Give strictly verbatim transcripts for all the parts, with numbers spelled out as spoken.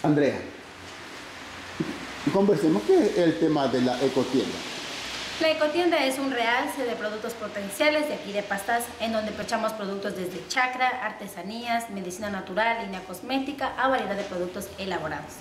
Andrea, conversemos, ¿qué es el tema de la ecotienda? La ecotienda es un realce de productos potenciales de aquí de Pastaza, en donde pechamos productos desde chacra, artesanías, medicina natural, línea cosmética, a variedad de productos elaborados.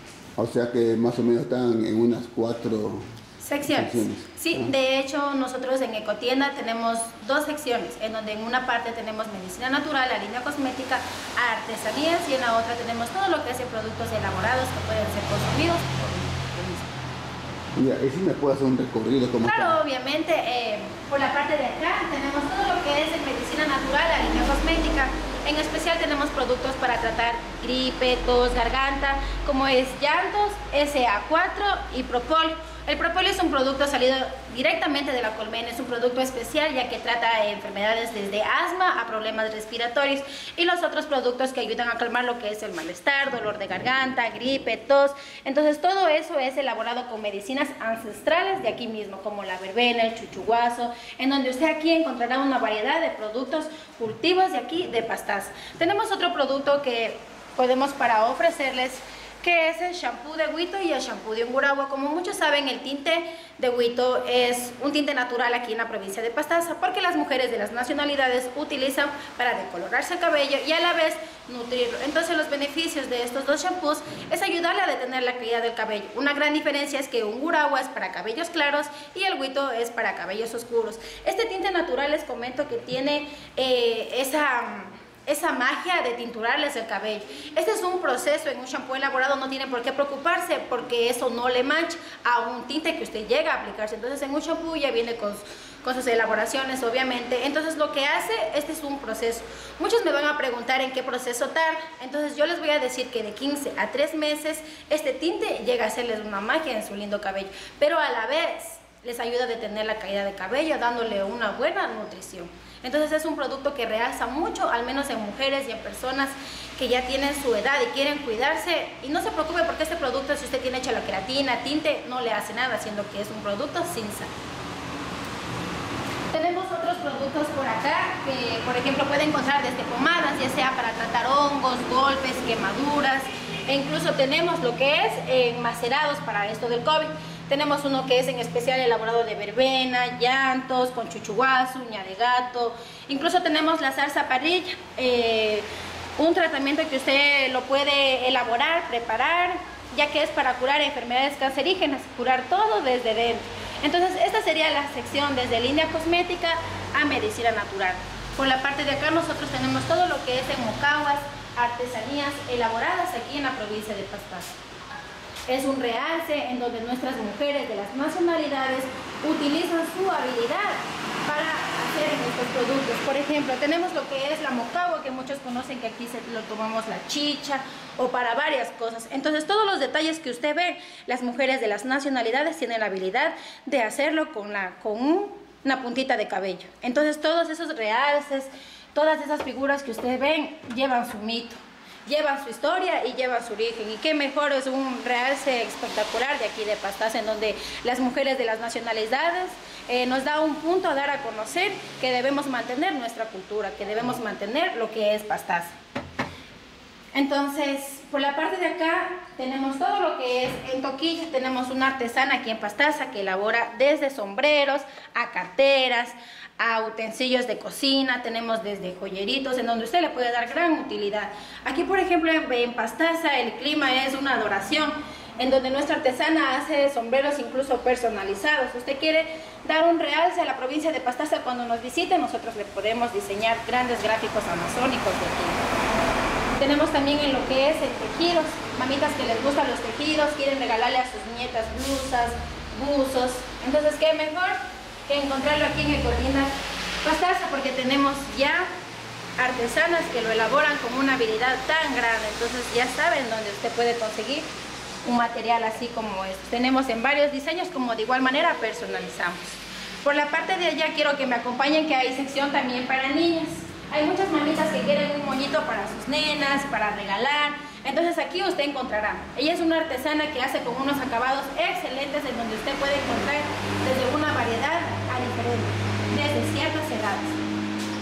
O sea que más o menos están en unas cuatro secciones. secciones. Sí, ah. De hecho nosotros en ecotienda tenemos dos secciones, en donde en una parte tenemos medicina natural, la línea cosmética, artesanías, y en la otra tenemos todo lo que es productos elaborados que pueden ser consumidos por el mismo. Mira, ¿y si me puede hacer un recorrido? Como claro, está? Obviamente, eh, por la parte de acá tenemos todo lo que es en medicina natural, la línea cosmética. En especial tenemos productos para tratar gripe, tos, garganta, como es llantos, S A cuatro y propóleo. El propóleo es un producto salido directamente de la colmena, es un producto especial ya que trata enfermedades desde asma a problemas respiratorios, y los otros productos que ayudan a calmar lo que es el malestar, dolor de garganta, gripe, tos. Entonces todo eso es elaborado con medicinas ancestrales de aquí mismo, como la verbena, el chuchuguazo, en donde usted aquí encontrará una variedad de productos cultivos de aquí de Pastaza. Tenemos otro producto que podemos para ofrecerles, que es el shampoo de Huito y el shampoo de Ungurahua. Como muchos saben, el tinte de Huito es un tinte natural aquí en la provincia de Pastaza, porque las mujeres de las nacionalidades utilizan para decolorarse el cabello y a la vez nutrirlo. Entonces los beneficios de estos dos shampoos es ayudarle a detener la caída del cabello. Una gran diferencia es que Ungurahua es para cabellos claros y el Huito es para cabellos oscuros. Este tinte natural, les comento que tiene eh, esa... esa magia de tinturarles el cabello. Este es un proceso. En un shampoo elaborado no tiene por qué preocuparse, porque eso no le mancha a un tinte que usted llega a aplicarse. Entonces en un shampoo ya viene con, con sus elaboraciones, obviamente. Entonces lo que hace, este es un proceso. Muchos me van a preguntar en qué proceso tarda. Entonces yo les voy a decir que de quince a tres meses este tinte llega a hacerles una magia en su lindo cabello, pero a la vez les ayuda a detener la caída de cabello, dándole una buena nutrición. Entonces es un producto que realza mucho, al menos en mujeres y en personas que ya tienen su edad y quieren cuidarse. Y no se preocupe, porque este producto, si usted tiene hecha la queratina, tinte, no le hace nada, siendo que es un producto sin sal. Tenemos otros productos por acá que, por ejemplo, puede encontrar desde pomadas, ya sea para tratar hongos, golpes, quemaduras, e incluso tenemos lo que es eh, macerados para esto del COVID. Tenemos uno que es en especial elaborado de verbena, llantos, con chuchuguazo, uña de gato. Incluso tenemos la salsa parrilla, eh, un tratamiento que usted lo puede elaborar, preparar, ya que es para curar enfermedades cancerígenas, curar todo desde dentro. Entonces esta sería la sección desde línea cosmética a medicina natural. Por la parte de acá nosotros tenemos todo lo que es en mocaguas, artesanías elaboradas aquí en la provincia de Pastaza. Es un realce en donde nuestras mujeres de las nacionalidades utilizan su habilidad para hacer estos productos. Por ejemplo, tenemos lo que es la mocagua, que muchos conocen que aquí se lo tomamos la chicha, o para varias cosas. Entonces todos los detalles que usted ve, las mujeres de las nacionalidades tienen la habilidad de hacerlo con, la, con un, una puntita de cabello. Entonces todos esos realces, todas esas figuras que usted ven llevan su mito, llevan su historia y llevan su origen. Y qué mejor, es un realce espectacular de aquí de Pastaza, en donde las mujeres de las nacionalidades eh, nos da un punto a dar a conocer que debemos mantener nuestra cultura, que debemos mantener lo que es Pastaza. Entonces, por la parte de acá tenemos todo lo que es en Toquilla. Tenemos una artesana aquí en Pastaza que elabora desde sombreros a carteras, a utensilios de cocina. Tenemos desde joyeritos, en donde usted le puede dar gran utilidad. Aquí, por ejemplo, en, en Pastaza el clima es una adoración, en donde nuestra artesana hace sombreros incluso personalizados. Si usted quiere dar un realce a la provincia de Pastaza cuando nos visite, nosotros le podemos diseñar grandes gráficos amazónicos de aquí. Tenemos también en lo que es en tejidos, mamitas que les gustan los tejidos, quieren regalarle a sus nietas blusas, buzos. Entonces, ¿qué mejor que encontrarlo aquí en Ecotienda Pastaza? Porque tenemos ya artesanas que lo elaboran con una habilidad tan grande. Entonces ya saben dónde usted puede conseguir un material así como este. Tenemos en varios diseños, como de igual manera personalizamos. Por la parte de allá quiero que me acompañen, que hay sección también para niñas. Hay muchas mamitas que quieren un moñito para sus nenas, para regalar. Entonces aquí usted encontrará. Ella es una artesana que hace con unos acabados excelentes, en donde usted puede encontrar desde una variedad a diferente, desde ciertas edades.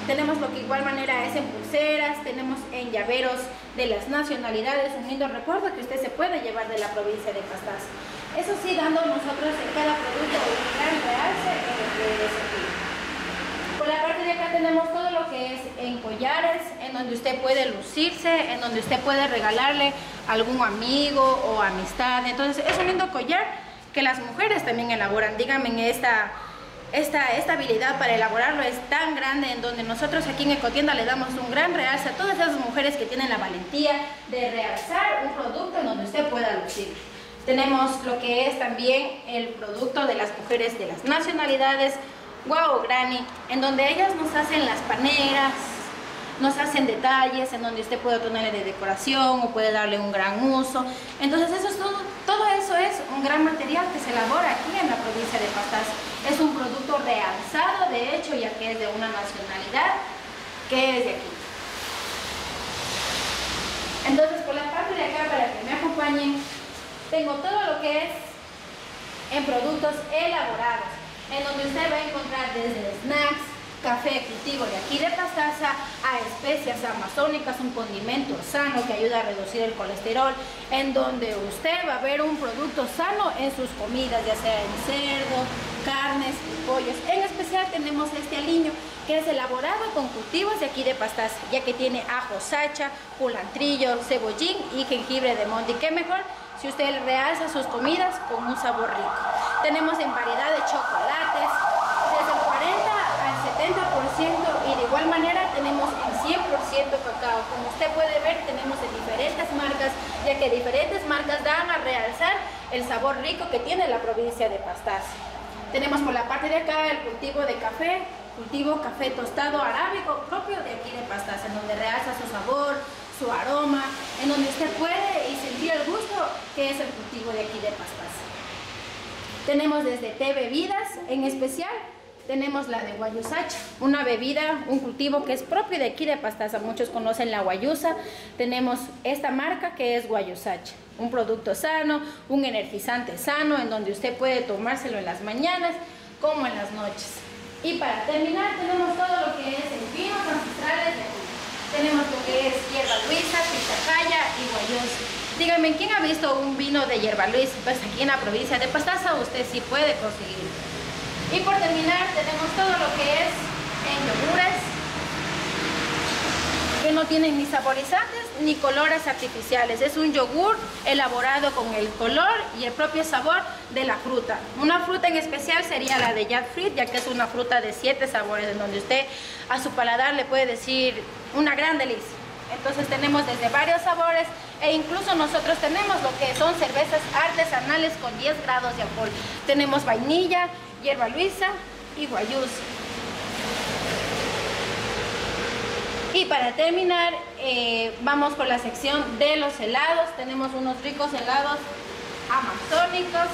Tenemos lo que igual manera es en pulseras, tenemos en llaveros de las nacionalidades, un lindo recuerdo que usted se puede llevar de la provincia de Pastaza. Eso sí, dando nosotros en cada producto un gran realce en lo que es aquí. Por la parte de acá tenemos todo lo que es en collares, en donde usted puede lucirse, en donde usted puede regalarle a algún amigo o amistad. Entonces es un lindo collar que las mujeres también elaboran. Díganme, esta, esta, esta habilidad para elaborarlo es tan grande, en donde nosotros aquí en Ecotienda le damos un gran realce a todas esas mujeres que tienen la valentía de realzar un producto en donde usted pueda lucir. Tenemos lo que es también el producto de las mujeres de las nacionalidades, Wow Granny, en donde ellas nos hacen las paneras, nos hacen detalles, en donde usted puede ponerle de decoración o puede darle un gran uso. Entonces eso es todo, todo eso es un gran material que se elabora aquí en la provincia de Pastaza. Es un producto realzado, de hecho, ya que es de una nacionalidad que es de aquí. Entonces, por la parte de acá, para que me acompañen, tengo todo lo que es en productos elaborados, en donde usted va a encontrar desde snacks, café cultivo de aquí de Pastaza, a especias amazónicas, un condimento sano que ayuda a reducir el colesterol, en donde usted va a ver un producto sano en sus comidas, ya sea en cerdo, carnes y pollos. En especial tenemos este aliño que es elaborado con cultivos de aquí de Pastaza, ya que tiene ajo sacha, culantrillo, cebollín y jengibre de monte. Y qué mejor si usted realza sus comidas con un sabor rico. Tenemos en variedad de chocolates, desde el cuarenta al setenta por ciento, y de igual manera tenemos en cien por ciento cacao. Como usted puede ver, tenemos de diferentes marcas, ya que diferentes marcas dan a realzar el sabor rico que tiene la provincia de Pastaza. Tenemos por la parte de acá el cultivo de café, cultivo café tostado arábico propio de aquí de Pastaza, en donde realza su sabor, su aroma, en donde usted puede y sentir el gusto que es el cultivo de aquí de Pastaza. Tenemos desde té bebidas, en especial tenemos la de guayusacha, una bebida, un cultivo que es propio de aquí de Pastaza. Muchos conocen la guayusa. Tenemos esta marca que es guayusacha, un producto sano, un energizante sano, en donde usted puede tomárselo en las mañanas como en las noches. Y para terminar tenemos todo lo que es el vinos ancestrales de aquí. Tenemos lo que es hierba luisa, pitahaya y guayusa. Díganme, ¿quién ha visto un vino de hierba luisa? Pues aquí en la provincia de Pastaza usted sí puede conseguirlo. Y por terminar tenemos todo lo que es en yogures, que no tienen ni saborizantes ni colores artificiales. Es un yogur elaborado con el color y el propio sabor de la fruta. Una fruta en especial sería la de jackfruit, ya que es una fruta de siete sabores, en donde usted a su paladar le puede decir una gran delicia. Entonces tenemos desde varios sabores, e incluso nosotros tenemos lo que son cervezas artesanales con diez grados de alcohol. Tenemos vainilla, hierba luisa y guayusa. Y para terminar, eh, vamos con la sección de los helados. Tenemos unos ricos helados amazónicos,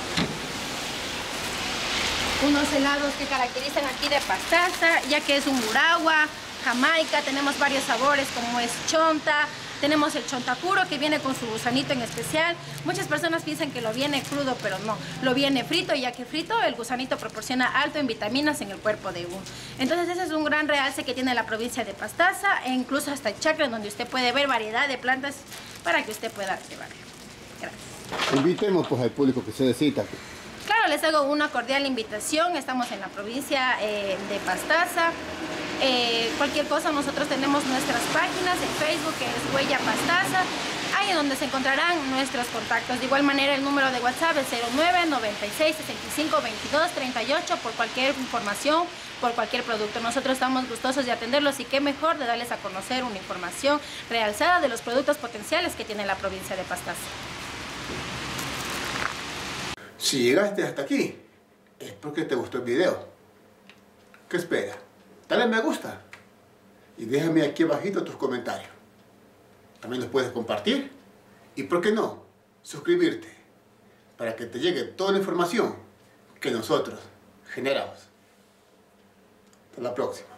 unos helados que caracterizan aquí de Pastaza, ya que es un buragua, jamaica. Tenemos varios sabores como es chonta, tenemos el chontacuro que viene con su gusanito en especial. Muchas personas piensan que lo viene crudo, pero no, lo viene frito, ya que frito el gusanito proporciona alto en vitaminas en el cuerpo de uno. Entonces ese es un gran realce que tiene la provincia de Pastaza, e incluso hasta el chacra, donde usted puede ver variedad de plantas para que usted pueda llevar. Gracias. Invitemos pues al público que se necesita. Claro, les hago una cordial invitación. Estamos en la provincia eh, de Pastaza. Eh, cualquier cosa, nosotros tenemos nuestras páginas en Facebook, que es Huella Pastaza, ahí en donde se encontrarán nuestros contactos. De igual manera, el número de WhatsApp es cero nueve, noventa y seis, sesenta y cinco, veintidós, treinta y ocho por cualquier información, por cualquier producto. Nosotros estamos gustosos de atenderlos, y qué mejor de darles a conocer una información realzada de los productos potenciales que tiene la provincia de Pastaza. Si llegaste hasta aquí, es porque te gustó el video. ¿Qué espera? Dale me gusta y déjame aquí abajito tus comentarios. También los puedes compartir y, ¿por qué no?, suscribirte para que te llegue toda la información que nosotros generamos. Hasta la próxima.